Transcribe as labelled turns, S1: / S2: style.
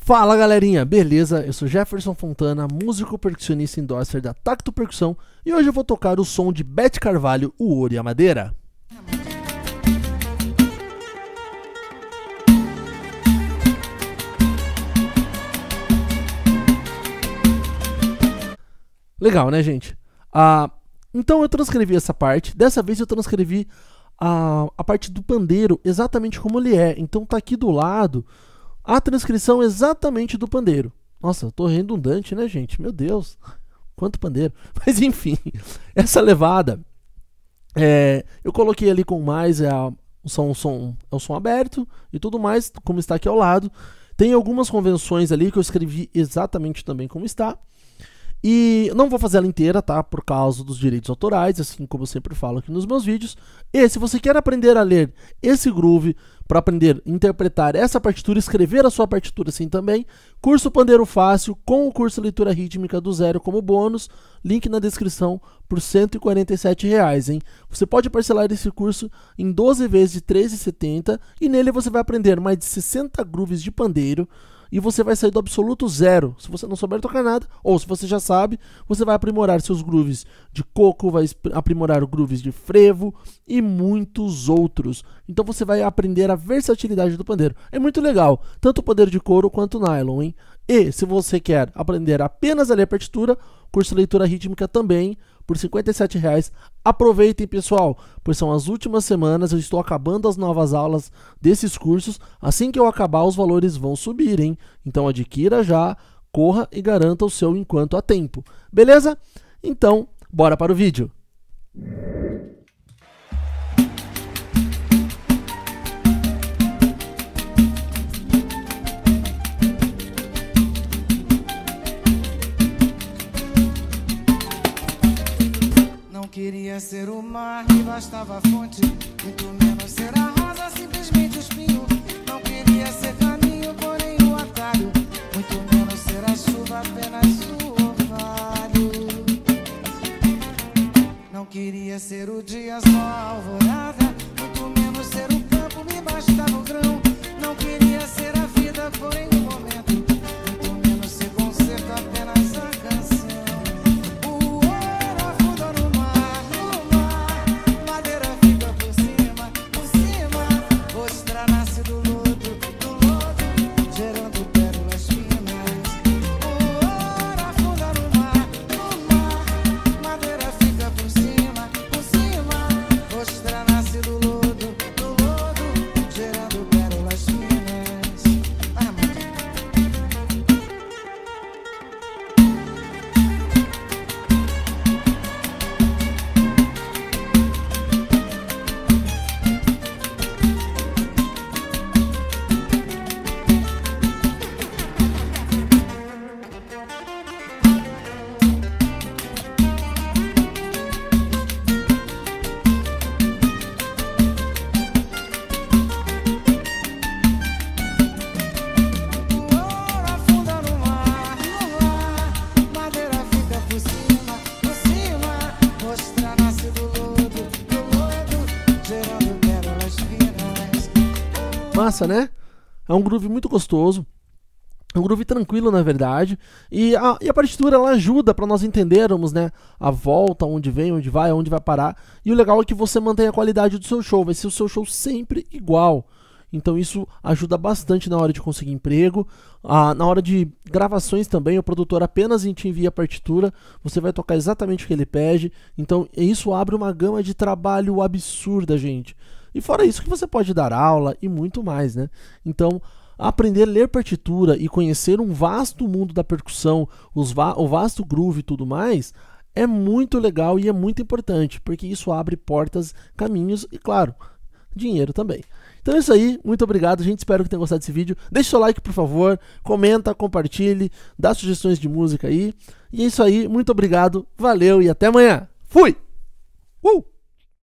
S1: Fala galerinha, beleza? Eu sou Jefferson Fontana, músico percussionista endorser da Tacto Percussão e hoje eu vou tocar o som de Bete Carvalho, o Ouro e a Madeira. Legal, né, gente? Então eu transcrevi essa parte, dessa vez eu transcrevi a parte do pandeiro exatamente como ele é, então tá aqui do lado a transcrição exatamente do pandeiro. Nossa, eu tô redundante, né, gente? Meu Deus, quanto pandeiro. Mas enfim, essa levada, eu coloquei ali com mais, o som aberto e tudo mais, como está aqui ao lado. Tem algumas convenções ali que eu escrevi exatamente também como está. E não vou fazer ela inteira, tá? Por causa dos direitos autorais, assim como eu sempre falo aqui nos meus vídeos. E se você quer aprender a ler esse groove, para aprender a interpretar essa partitura, escrever a sua partitura assim também, curso Pandeiro Fácil com o curso Leitura Rítmica do Zero como bônus, link na descrição por R$ 147, hein? Você pode parcelar esse curso em 12 vezes de R$ 13,70 e nele você vai aprender mais de 60 grooves de pandeiro, e você vai sair do absoluto zero, se você não souber tocar nada, ou se você já sabe, você vai aprimorar seus grooves de coco, vai aprimorar os grooves de frevo e muitos outros. Então você vai aprender a versatilidade do pandeiro. É muito legal, tanto o pandeiro de couro quanto o nylon, hein? E se você quer aprender apenas a ler partitura, curso Leitura Rítmica também, por R$ 57. Aproveitem, pessoal, pois são as últimas semanas, eu estou acabando as novas aulas desses cursos. Assim que eu acabar, os valores vão subir, hein? Então adquira já, corra e garanta o seu enquanto há tempo. Beleza? Então, bora para o vídeo.
S2: Queria ser o mar, me bastava a fonte, muito menos ser a rosa, simplesmente o espinho. Não queria ser caminho, porém o atalho, muito menos ser a chuva, apenas o orvalho. Não queria ser o dia, só a alvorada, muito menos ser o campo, me bastava o grão. Não queria ser a vida, porém o momento, muito menos ser concerto, apenas a canção.
S1: Massa, né? É um groove muito gostoso, é um groove tranquilo, na verdade, e a partitura ela ajuda para nós entendermos, né, a volta, onde vem, onde vai, onde vai parar. E o legal é que você mantém a qualidade do seu show, vai ser o seu show sempre igual. Então isso ajuda bastante na hora de conseguir emprego, na hora de gravações também, o produtor apenas te envia a partitura, você vai tocar exatamente o que ele pede, então isso abre uma gama de trabalho absurda, gente. E fora isso que você pode dar aula e muito mais, né? Então, aprender a ler partitura e conhecer um vasto mundo da percussão, o vasto groove e tudo mais, é muito legal e é muito importante, porque isso abre portas, caminhos e, claro, dinheiro também. Então é isso aí, muito obrigado, gente, espero que tenham gostado desse vídeo. Deixe seu like, por favor, comenta, compartilhe, dá sugestões de música aí. E é isso aí, muito obrigado, valeu e até amanhã. Fui!